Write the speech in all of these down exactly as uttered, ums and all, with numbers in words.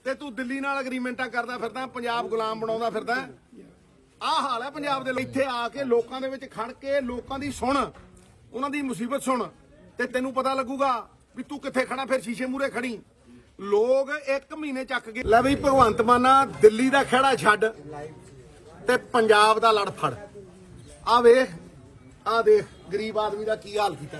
ਤੇ ਤੂੰ ਦਿੱਲੀ ਨਾਲ ਐਗਰੀਮੈਂਟਾਂ ਕਰਦਾ ਫਿਰਦਾ, ਪੰਜਾਬ ਗੁਲਾਮ ਬਣਾਉਂਦਾ ਫਿਰਦਾ। ਆਹ ਹਾਲ ਹੈ ਪੰਜਾਬ ਦੇ। ਇੱਥੇ ਆ ਕੇ ਲੋਕਾਂ ਦੇ ਵਿੱਚ ਖੜ ਕੇ ਲੋਕਾਂ ਦੀ ਸੁਣ, ਉਹਨਾਂ ਦੀ ਮੁਸੀਬਤ ਸੁਣ, ਤੇ ਤੈਨੂੰ ਪਤਾ ਲੱਗੂਗਾ ਵੀ ਤੂੰ ਕਿੱਥੇ ਖੜਾ। ਫਿਰ ਸ਼ੀਸ਼ੇ ਮੂਹਰੇ ਖੜੀ। ਲੋਕ ਇੱਕ ਮਹੀਨੇ ਚੱਕ ਗਏ। ਲੈ ਬਈ ਭਗਵੰਤ ਮਾਨਾ ਦਿੱਲੀ ਦਾ ਖਹਿੜਾ ਛੱਡ ਤੇ ਪੰਜਾਬ ਦਾ ਲੜ ਫੜ। ਆ ਵੇਖ, ਆ ਦੇਖ ਗਰੀਬ ਆਦਮੀ ਦਾ ਕੀ ਹਾਲ ਕੀਤਾ।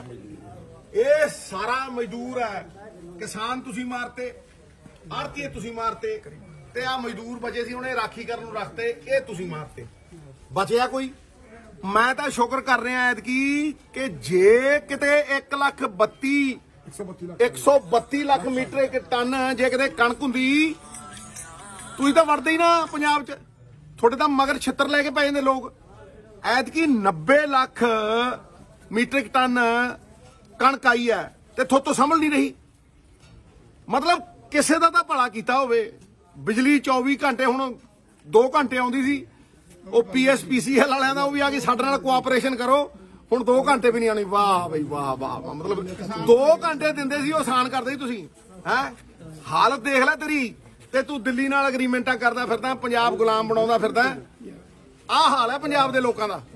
ਇਹ ਸਾਰਾ ਮਜ਼ਦੂਰ ਹੈ। ਕਿਸਾਨ ਤੁਸੀਂ ਮਾਰਤੇ, ਆੜਤੀਏ ਤੁਸੀਂ ਮਾਰਤੇ, ਤੇ ਆ ਮਜ਼ਦੂਰ ਬਚੇ ਸੀ ਉਹਨੇ ਰਾਖੀ ਕਰਨ ਨੂੰ ਰੱਖਤੇ, ਇਹ ਤੁਸੀਂ ਮਾਰਤੇ। ਬਚਿਆ ਕੋਈ? ਮੈਂ ਤਾਂ ਸ਼ੁਕਰ ਕਰ ਰਿਹਾ ਐਤਕੀ ਕਿ ਜੇ ਕਿਤੇ ਇੱਕ ਲੱਖ ਬੱਤੀ ਇੱਕ ਸੌ ਬੱਤੀ ਲੱਖ ਮੀਟਰ ਇੱਕ ਟਨ ਜੇ ਕਿਤੇ ਕਣਕ ਹੁੰਦੀ, ਤੁਸੀਂ ਤਾਂ ਵੜਦੇ ਹੀ ਨਾ ਪੰਜਾਬ 'ਚ। ਤੁਹਾਡੇ ਤਾਂ ਮਗਰ ਛਿੱਤਰ ਲੈ ਕੇ ਪੈ ਜਾਂਦੇ ਲੋਕ। ਐਤਕੀ ਨੱਬੇ ਲੱਖ ਮੀਟ੍ਰਿਕ ਟਨ ਕਣਕ ਆਈ ਹੈ ਤੇ ਥੋਤੋਂ ਸਮਝ ਨਹੀਂ ਰਹੀ। ਮਤਲਬ ਕਿਸੇ ਦਾ ਤਾਂ ਭਲਾ ਕੀਤਾ ਹੋਵੇ। ਬਿਜਲੀ ਚੌਵੀ ਘੰਟੇ, ਹੁਣ ਦੋ ਘੰਟੇ ਆਉਂਦੀ ਸੀ। ਉਹ ਪੀ ਐਸ ਪੀ ਸੀ ਐਲ ਵਾਲਿਆਂ ਦਾ ਉਹ ਵੀ ਆ ਕੇ ਸਾਡੇ ਨਾਲ ਕੋਆਪਰੇਸ਼ਨ ਕਰੋ, ਹੁਣ ਦੋ ਘੰਟੇ ਵੀ ਨਹੀਂ ਆਉਣੀ। ਵਾਹ ਬਈ ਵਾਹ ਵਾਹ। ਮਤਲਬ ਦੋ ਘੰਟੇ ਦਿੰਦੇ ਸੀ, ਉਹ ਆਸਾਨ ਕਰਦੇ ਸੀ ਤੁਸੀਂ। ਹੈ ਹਾਲਤ ਦੇਖ ਲੈ ਤੇਰੀ। ਤੇ ਤੂੰ ਦਿੱਲੀ ਨਾਲ ਐਗਰੀਮੈਂਟਾਂ ਕਰਦਾ ਫਿਰਦਾ, ਪੰਜਾਬ ਗੁਲਾਮ ਬਣਾਉਂਦਾ ਫਿਰਦਾ। ਆਹ ਹਾਲ ਹੈ ਪੰਜਾਬ ਦੇ ਲੋਕਾਂ ਦਾ।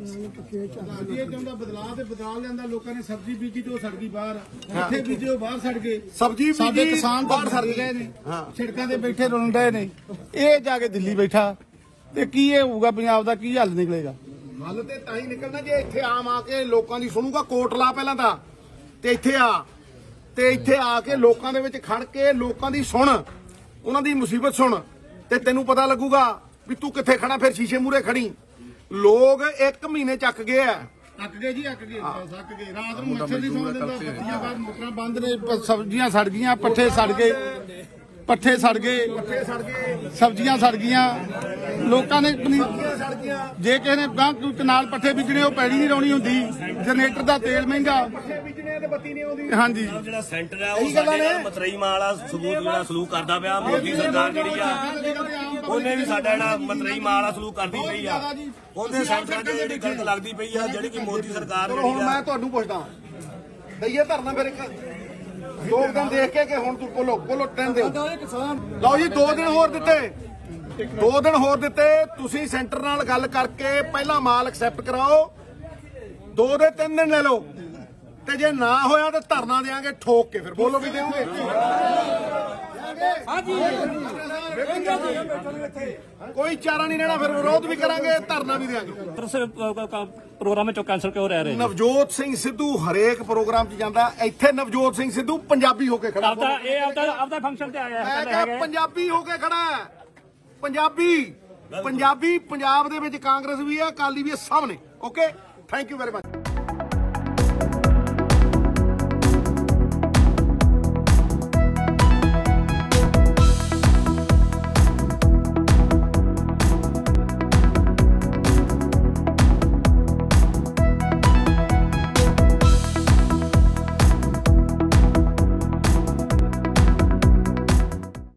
ਚਾਹੁੰਦਾ ਬਦਲਾਅ ਤੇ ਬਦਲਾ ਲਿਆਂਦਾ। ਲੋਕਾਂ ਨੇ ਸਬਜ਼ੀ ਬੀਜੀ ਤੇ ਉਹ ਸੜ ਗਈ ਬਾਹਰ, ਇੱਥੇ ਬੀਜੇ ਉਹ ਬਾਹਰ ਸੜ ਗਏ। ਸਬਜ਼ੀ ਸਾਡੇ ਕਿਸਾਨ ਬਾਹਰ ਸੜ ਗਏ ਨੇ, ਸੜਕਾਂ ਤੇ ਬੈਠੇ ਰੁਲਣ ਡਏ ਨੇ। ਇਹ ਜਾ ਕੇ ਦਿੱਲੀ ਬੈਠਾ ਤੇ ਕੀ ਇਹ ਹੋਊਗਾ? ਪੰਜਾਬ ਦਾ ਕੀ ਹੱਲ ਨਿਕਲੇਗਾ? ਹੱਲ ਤੇ ਤਾਂ ਹੀ ਨਿਕਲਣਾ ਜੇ ਇੱਥੇ ਆਮ ਆ ਕੇ ਲੋਕਾਂ ਦੀ ਸੁਣੂਗਾ। ਕੋਟ ਲਾ ਪਹਿਲਾਂ ਤਾਂ, ਤੇ ਇੱਥੇ ਆ, ਤੇ ਇੱਥੇ ਆ ਕੇ ਲੋਕਾਂ ਦੇ ਵਿੱਚ ਖੜ ਕੇ ਲੋਕਾਂ ਦੀ ਸੁਣ, ਉਹਨਾਂ ਦੀ ਮੁਸੀਬਤ ਸੁਣ, ਤੇ ਤੈਨੂੰ ਪਤਾ ਲੱਗੂਗਾ ਵੀ ਤੂੰ ਕਿੱਥੇ ਖੜਾ। ਫਿਰ ਸ਼ੀਸ਼ੇ ਮੂਹਰੇ ਖੜੀ। ਲੋਕ ਇੱਕ ਮਹੀਨੇ ਚੱਕ ਗਏ ਆ। ਅੱਕ ਗਏ ਜੀ, ਅੱਕ ਗਏ, ਥੱਕ ਗਏ। ਰਾਤ ਨੂੰ ਮੱਛਰ ਦੀ ਸੌਂ ਦਿੰਦਾ, ਬੱਤੀਆਂ ਬਾਹਰ ਮੋਟਰਾਂ ਬੰਦ ਨੇ, ਸਬਜ਼ੀਆਂ ਸੜ ਗਈਆਂ, ਪੱਠੇ ਸੜ ਗਏ, ਪੱਠੇ ਸੜ ਗਏ, ਪੱਠੇ ਸੜ ਗਏ, ਸਬਜ਼ੀਆਂ ਸੜ ਗਈਆਂ। ਲੋਕਾਂ ਨੇ ਸੜ ਗਈਆਂ। ਜੇ ਕਿਸੇ ਨੇ ਬੈਂਕ ਨਾਲ ਪੱਠੇ ਬੀਜਣੇ, ਉਹ ਪੈੜੀ ਨਹੀਂ ਲਾਉਣੀ ਹੁੰਦੀ। ਜਨਰੇਟਰ ਦਾ ਤੇਲ ਮਹਿੰਗਾ, ਪੱਠੇ ਬੀਜਣੇ ਤੇ ਬੱਤੀ ਨਹੀਂ ਆਉਂਦੀ। ਹਾਂਜੀ, ਜਿਹੜਾ ਸੈਂਟਰ ਹੈ ਉਹ ਸਾਡੇ ਨਾਲ ਮਤਰੇਈ ਮਾਲ ਵਾਲਾ ਸਲੂਕ ਜਿਹੜਾ ਸਲੂਕ ਕਰਦਾ ਪਿਆ। ਮੋਦੀ ਸਰਕਾਰ ਜਿਹੜੀ ਆ ਉਹਨੇ ਵੀ ਸਾਡਾ ਜਿਹੜਾ ਮਤਰੇਈ ਮਾਲ ਵਾਲਾ ਸਲੂਕ ਕਰਦੀ ਪਈ ਆ। ਉਹਦੇ ਸੈਂਟਰਾਂ 'ਚ ਜਿਹੜੀ ਗਲਤ ਲੱਗਦੀ ਪਈ ਆ, ਜਿਹੜੀ ਕਿ ਮੋਦੀ ਸਰਕਾਰ ਹੁਣ ਮੈਂ ਤੁਹਾਨੂੰ ਪੁੱਛਦਾ, ਦਈਏ ਧਰਨਾ ਫਿਰ ਇੱਕ ਦੋ ਦਿਨ ਦੇਖ ਕੇ ਕਿ ਹੁਣ ਤੂੰ ਬੋਲੋ ਬੋਲੋ ਟਾਈਮ ਦਿਓ। ਲਓ ਜੀ, ਦੋ ਦਿਨ ਹੋਰ ਦਿੱਤੇ, ਦੋ ਦਿਨ ਹੋਰ ਦਿੱਤੇ। ਤੁਸੀਂ ਸੈਂਟਰ ਨਾਲ ਗੱਲ ਕਰਕੇ ਪਹਿਲਾਂ ਮਾਲ ਐਕਸੈਪਟ ਕਰਾਓ, ਦੋ ਦੇ ਤਿੰਨ ਦਿਨ ਲੈ ਲਓ, ਤੇ ਜੇ ਨਾ ਹੋਇਆ ਤਾਂ ਧਰਨਾ ਦੇਾਂਗੇ ਠੋਕ ਕੇ। ਫਿਰ ਬੋਲੋ ਵੀ ਦੇਵੋਗੇ? ਕੋਈ ਚਾਰਾ ਨਹੀਂ ਰਹਿਣਾ। ਫਿਰ ਵਿਰੋਧ ਵੀ ਕਰਾਂਗੇ, ਧਰਨਾ ਵੀ ਦੇਾਂਗੇ। ਪ੍ਰੋਗਰਾਮ ਚੋਂ ਕੈਂਸਲ ਕਿਉਂ ਰਹਿ ਰਹੇ? ਨਵਜੋਤ ਸਿੰਘ ਸਿੱਧੂ ਹਰੇਕ ਪ੍ਰੋਗਰਾਮ 'ਚ ਜਾਂਦਾ। ਇੱਥੇ ਨਵਜੋਤ ਸਿੰਘ ਸਿੱਧੂ ਪੰਜਾਬੀ ਹੋ ਕੇ ਖੜਾ। ਆਪਦਾ ਇਹ ਆਪਦਾ ਆਪਦਾ ਫੰਕਸ਼ਨ ਤੇ ਆਇਆ ਮੈਂ ਕਿਹਾ ਪੰਜਾਬੀ ਹੋ ਕੇ ਖੜਾ ਹੈ। ਪੰਜਾਬੀ ਪੰਜਾਬੀ ਪੰਜਾਬ ਦੇ ਵਿੱਚ ਕਾਂਗਰਸ ਵੀ ਹੈ, ਅਕਾਲੀ ਵੀ ਹੈ, ਸਭ ਨੇ। Okay, thank you very much.